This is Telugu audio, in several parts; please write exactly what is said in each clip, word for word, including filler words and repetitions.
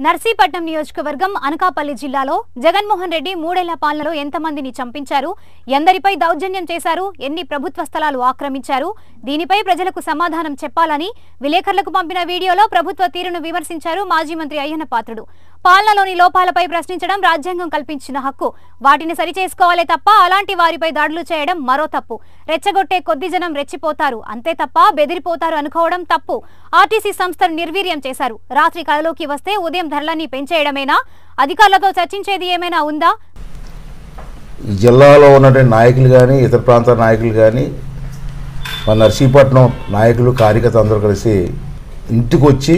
నర్సీపట్నం నియోజకవర్గం అనకాపల్లి జిల్లాలో జగన్మోహన్ రెడ్డి మూడేళ్ల పాలనలో ఎంతమందిని చంపించారు, ఎందరిపై దౌర్జన్యం చేశారు, ఎన్ని ప్రభుత్వ స్థలాలు ఆక్రమించారు, దీనిపై ప్రజలకు సమాధానం చెప్పాలని విలేకరులకు పంపిన వీడియోలో ప్రభుత్వ తీరును విమర్శించారు మాజీ మంత్రి అయ్యన్న పాత్రుడు. పాలనలోని లోపాలపై ప్రశ్నించడం రాజ్యాంగం కల్పించిన హక్కు, వాటిని సరిచేసుకోవాలే తప్ప అలాంటి వారిపై దాడులు చేయడం మరో తప్పు. రెచ్చగొట్టే కొద్ది జనం రెచ్చిపోతారు, అంతే తప్ప బెదిరిపోతారు అనుకోవడం తప్పు. ఆర్టీసీ సంస్థను నిర్వీర్యం చేశారు. రాత్రి కలలోకి వస్తే ఉదయం ధరలన్నీ పెంచేయడమేనా? అధికారులతో చర్చించేది ఏమైనా ఉందా? ఈ జిల్లాలో ఉన్నటువంటి నాయకులు కానీ ఇతర ప్రాంతాల నాయకులు కానీ మన నర్సీపట్నం నాయకులు కార్యకర్తలు అందరూ కలిసి ఇంటికి వచ్చి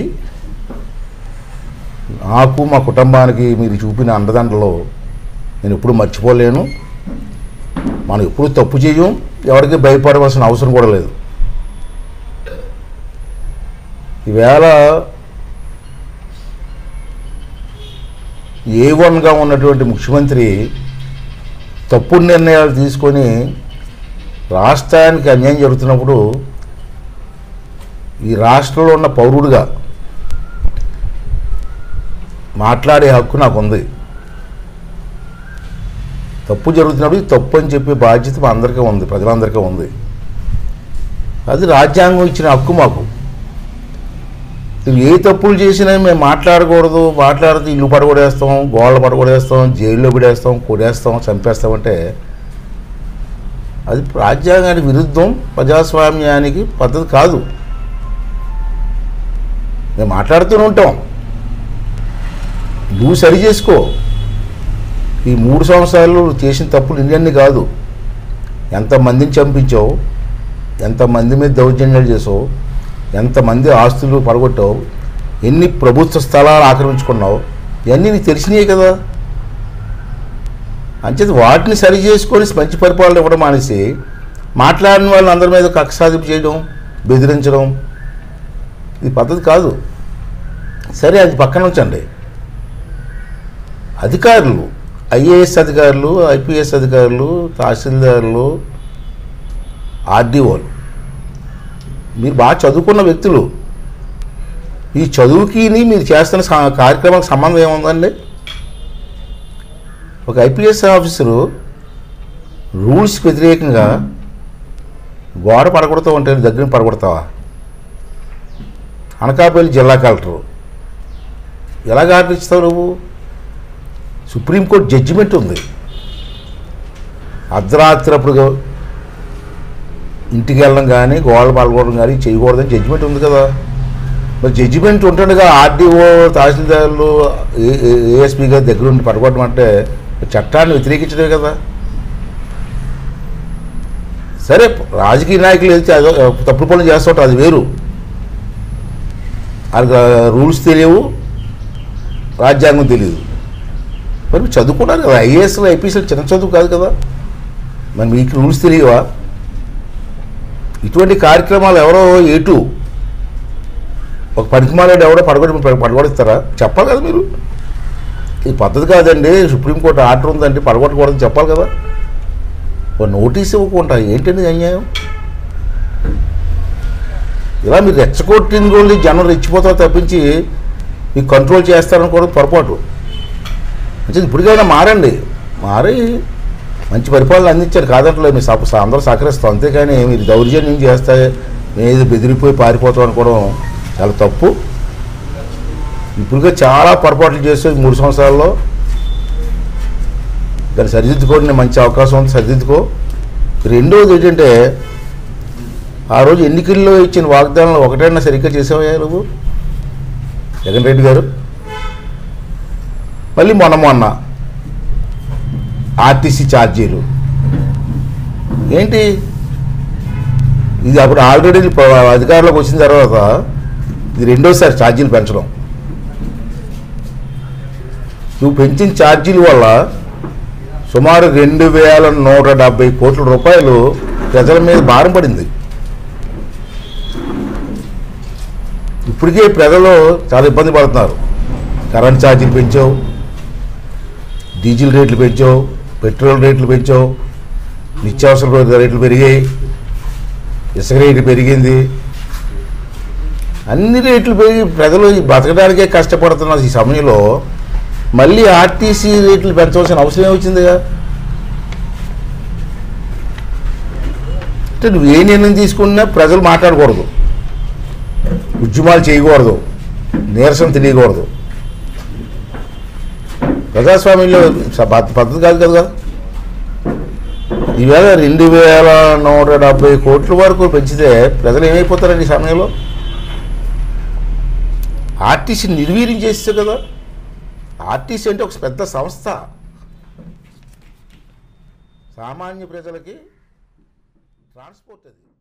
నాకు మా కుటుంబానికి మీరు చూపిన అండదండలో నేను ఎప్పుడు మర్చిపోలేను. మనం ఎప్పుడు తప్పు చేయం, ఎవరికి భయపడవలసిన అవసరం కూడా లేదు. ఈవేళ ఏ వన్గా ఉన్నటువంటి ముఖ్యమంత్రి తప్పుడు నిర్ణయాలు తీసుకొని రాష్ట్రానికి అన్యాయం జరుగుతున్నప్పుడు ఈ రాష్ట్రంలో ఉన్న పౌరుడిగా మాట్లాడే హక్కు నాకు ఉంది. తప్పు జరుగుతున్నప్పుడు తప్పు అని చెప్పే బాధ్యత మా అందరికీ ఉంది, ప్రజలందరికీ ఉంది. అది రాజ్యాంగం ఇచ్చిన హక్కు మాకు. ఏ తప్పులు చేసినా మేము మాట్లాడకూడదు, మాట్లాడితే ఇల్లు పడగొడేస్తాం, గోళ్ళ పడగొడేస్తాం, జైల్లో పెడేస్తాం, కొడేస్తాం, చంపేస్తామంటే అది రాజ్యాంగానికి విరుద్ధం, ప్రజాస్వామ్యానికి పద్ధతి కాదు. మేము మాట్లాడుతూనే ఉంటాం, నువ్వు సరి చేసుకో. ఈ మూడు సంవత్సరాలు చేసిన తప్పులు ఇన్ని కాదు. ఎంతమందిని చంపించావు, ఎంతమంది మీద దౌర్జన్యాలు చేసావు, ఎంతమంది ఆస్తులు పడగొట్టావు, ఎన్ని ప్రభుత్వ స్థలాలు ఆక్రమించుకున్నావు, ఇవన్నీ నీకు తెలిసినాయి కదా. అంచేత వాటిని సరి చేసుకొని మంచి పరిపాలన ఇవ్వడం మానేసి మాట్లాడిన వాళ్ళని అందరి మీద కక్ష సాధింపు చేయడం, బెదిరించడం ఇది పద్ధతి కాదు. సరే, అది పక్కన ఉంచండి. అధికారులు, ఐఏఎస్ అధికారులు, ఐపీఎస్ అధికారులు, తహసీల్దారులు, ఆర్డీఓలు మీరు బాగా చదువుకున్న వ్యక్తులు. ఈ చదువుకి మీరు చేస్తున్న కార్యక్రమాలకు సంబంధం ఏముందండి? ఒక ఐపీఎస్ ఆఫీసరు రూల్స్ వ్యతిరేకంగా గోడ పడగొడతావు అంటే దగ్గర పడగొడతావా? అనకాపల్లి జిల్లా కలెక్టరు ఎలాగ ఆర్డర్ ఇస్తావు నువ్వు? సుప్రీంకోర్టు జడ్జిమెంట్ ఉంది. అర్ధరాత్రి అప్పుడు ఇంటికి వెళ్ళడం కానీ గోడలు పడగొట్టడం కానీ చేయకూడదని జడ్జిమెంట్ ఉంది కదా. మరి జడ్జిమెంట్ ఉంటుండగా ఆర్డీఓ, తహసీల్దారులు, ఏఎస్పీ గారి దగ్గర ఉండి పడగొట్టడం అంటే చట్టాన్ని వ్యతిరేకించడే కదా. సరే, రాజకీయ నాయకులు వెళ్తే అది తప్పుడు పనులు చేస్తుంటే అది వేరు. వాళ్ళకి రూల్స్ తెలియవు, రాజ్యాంగం తెలియదు. మరి చదువుకున్నారు కదా, ఐఏఎస్లు ఐపీఎస్లు చిన్న చదువు కాదు కదా. మరి మీకు రూల్స్ తెలియవా? ఇటువంటి కార్యక్రమాలు ఎవరో ఏటు ఒక పనికిమాలాడు ఎవరో పడగొట్టి పడగొడిస్తారా? చెప్పాలి కదా మీరు. ఇది పద్ధతి కాదండి, సుప్రీంకోర్టు ఆర్డర్ ఉందండి పడగొట్టకూడదని చెప్పాలి కదా. ఒక నోటీస్ ఇవ్వకుండా ఏంటండి అన్యాయం? ఇలా మీరు రెచ్చగొట్టిన రోజు జనం రెచ్చిపోతారు తప్పించి మీకు కంట్రోల్ చేస్తారనుకోవడం పొరపాటు. అంటే ఇప్పటికైనా మారండి, మారి మంచి పరిపాలన అందించారు కాదంటలేదు. మీరు సా అందరూ సహకరిస్తాం, అంతేకాని మీరు దౌర్జన్యం చేస్తే మేము బెదిరిపోయి పారిపోతాం అనుకోవడం చాలా తప్పు. ఇప్పుడుగా చాలా పొరపాట్లు చేస్తే మూడు సంవత్సరాల్లో దాన్ని సరిదిద్దుకోవడానికి మంచి అవకాశం ఉంది, సరిదిద్దుకో. రెండవది ఏంటంటే, ఆ రోజు ఎన్నికల్లో ఇచ్చిన వాగ్దానాలు ఒకటైనా సరిగ్గా చేసావయ్యా నువ్వు జగన్ రెడ్డి గారు? మళ్ళీ మొన్న మొన్న ఆర్టీసీ ఛార్జీలు ఏంటి? ఇది అప్పుడు ఆల్రెడీ అధికారంలోకి వచ్చిన తర్వాత ఇది రెండోసారి ఛార్జీలు పెంచడం. నువ్వు పెంచిన ఛార్జీల వల్ల సుమారు రెండు వేల నూట డెబ్బై కోట్ల రూపాయలు ప్రజల మీద భారం పడింది. ఇప్పటికే ప్రజలు చాలా ఇబ్బంది పడుతున్నారు. కరెంట్ ఛార్జీలు పెంచావు, డీజిల్ రేట్లు పెంచావు, పెట్రోల్ రేట్లు పెంచావు, నిత్యావసర రేట్లు పెరిగాయి, ఇసుక రేటు పెరిగింది, అన్ని రేట్లు పెరిగి ప్రజలు బతకడానికే కష్టపడుతున్న ఈ సమయంలో మళ్ళీ ఆర్టీసీ రేట్లు పెంచవలసిన అవసరం ఏమొచ్చిందిగా? అంటే నువ్వు ఏ నిర్ణయం తీసుకున్నా ప్రజలు మాట్లాడకూడదు, ఉద్యమాలు చేయకూడదు, నీరసం తెలియకూడదు. ప్రజాస్వామ్యంలో పద్ధతి కాదు కదా. ఈవేళ రెండు వేల నూట డెబ్బై కోట్ల వరకు పెంచితే ప్రజలు ఏమైపోతారండి ఈ సమయంలో? ఆర్టీసీ నిర్వీర్యం చేస్తే కదా. ఆర్టీసీ అంటే ఒక పెద్ద సంస్థ, సామాన్య ప్రజలకి ట్రాన్స్పోర్ట్ అది.